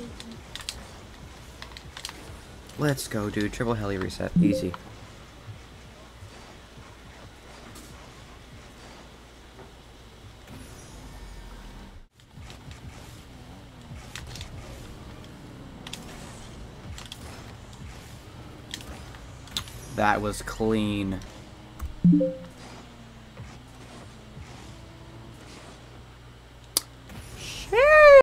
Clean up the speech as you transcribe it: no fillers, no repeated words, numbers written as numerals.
Let's go, dude. Triple heli reset. Easy. That was clean.